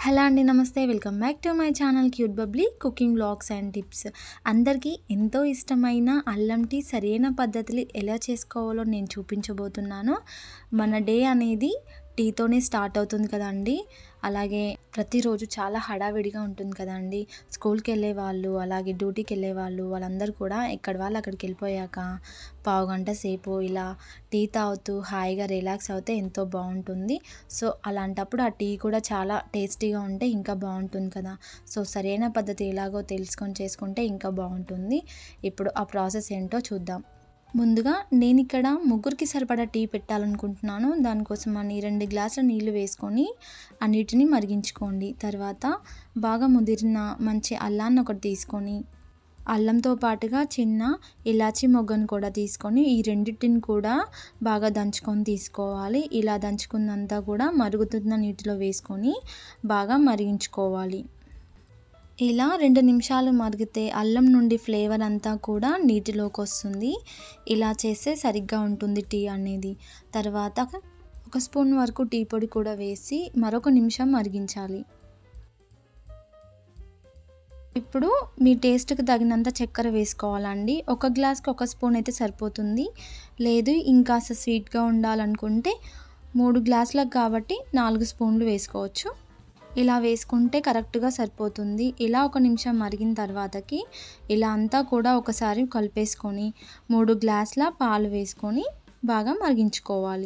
Hello అండి, నమస్తే. Welcome back to my channel cute bubbly cooking vlogs and tips. అందరికీ ఎంతో ఇష్టమైన అల్లం టీ సరైన పద్ధతిలో ఎలా చేసుకోవాలో నేను చూపించబోతున్నాను. మన డే అనేది టీతోనే స్టార్ట్ అవుతుంది కదండి. అలాగే ప్రతిరోజు చాలా హడావిడిగా ఉంటుంది కదండి. స్కూల్కి వెళ్ళే వాళ్ళు, అలాగే డ్యూటీకి వెళ్ళే వాళ్ళు, వాళ్ళందరూ కూడా ఎక్కడ వాళ్ళు అక్కడికి వెళ్ళిపోయాక పావుగంట సేపు ఇలా టీ తాగుతూ హాయిగా రిలాక్స్ అవుతే ఎంతో బాగుంటుంది. సో అలాంటప్పుడు ఆ టీ కూడా చాలా టేస్టీగా ఉంటే ఇంకా బాగుంటుంది కదా. సో సరైన పద్ధతి ఎలాగో తెలుసుకొని చేసుకుంటే ఇంకా బాగుంటుంది. ఇప్పుడు ఆ ప్రాసెస్ ఏంటో చూద్దాం. ముందుగా నేను ఇక్కడ ముగ్గురికి సరిపడా టీ పెట్టాలనుకుంటున్నాను. దానికోసం అని 2 గ్లాసుల నీళ్లు వేసుకొని ఆ నీటిని మరిగించుకోండి. తర్వాత బాగా ముదిరిన మంచి అల్లాన్ని ఒకటి తీసుకొని, అల్లంతో పాటుగా చిన్న ఇలాచీ మొగ్గను కూడా తీసుకొని ఈ రెండింటిని కూడా బాగా దంచుకొని తీసుకోవాలి. ఇలా దంచుకున్నంతా కూడా మరుగుతున్న నీటిలో వేసుకొని బాగా మరిగించుకోవాలి. ఇలా 2 నిమిషాలు మరిగితే అల్లం నుండి ఫ్లేవర్ అంతా కూడా నీటిలోకి వస్తుంది. ఇలా చేస్తే సరిగ్గా ఉంటుంది టీ అనేది. తర్వాత 1 స్పూన్ వరకు టీ పొడి కూడా వేసి మరొక నిమిషం మరిగించాలి. ఇప్పుడు మీ టేస్ట్కి తగినంత చక్కెర వేసుకోవాలండి. 1 గ్లాస్కి 1 స్పూన్ అయితే సరిపోతుంది. లేదు ఇంకాస్త స్వీట్గా ఉండాలనుకుంటే 3 గ్లాసులకు కాబట్టి 4 స్పూన్లు వేసుకోవచ్చు. ఇలా వేసుకుంటే కరెక్ట్గా సరిపోతుంది. ఇలా 1 నిమిషం మరిగిన తర్వాతకి ఇలా అంతా కూడా ఒకసారి కలిపేసుకొని 3 గ్లాసుల పాలు వేసుకొని బాగా మరిగించుకోవాలి.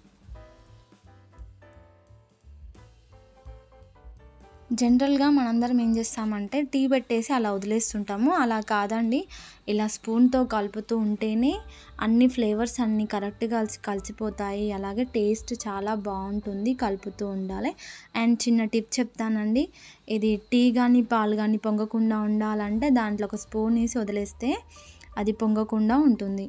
జనరల్గా మనందరం ఏం చేస్తామంటే టీ పెట్టేసి అలా వదిలేస్తుంటాము. అలా కాదండి, ఇలా స్పూన్తో కలుపుతూ ఉంటేనే అన్ని ఫ్లేవర్స్ అన్నీ కరెక్ట్గా కలిసిపోతాయి. అలాగే టేస్ట్ చాలా బాగుంటుంది. కలుపుతూ ఉండాలి. అండ్ చిన్న టిప్ చెప్తానండి. ఇది టీ కానీ పాలు కానీ పొంగకుండా ఉండాలంటే దాంట్లో 1 స్పూన్ వేసి వదిలేస్తే అది పొంగకుండా ఉంటుంది.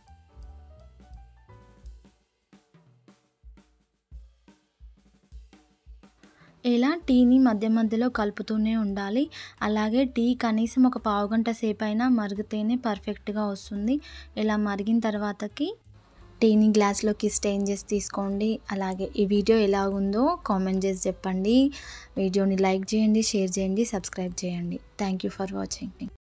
ఇలా టీని మధ్య మధ్యలో కలుపుతూనే ఉండాలి. అలాగే టీ కనీసం ఒక పావుగంట సేపు అయినా మరిగితేనే పర్ఫెక్ట్గా వస్తుంది. ఇలా మరిగిన తర్వాతకి టీని గ్లాస్లోకి స్టెయిన్ చేసి తీసుకోండి. అలాగే ఈ వీడియో ఎలా ఉందో కామెంట్ చేసి చెప్పండి. వీడియోని లైక్ చేయండి, షేర్ చేయండి, సబ్స్క్రైబ్ చేయండి. Thank you for watching.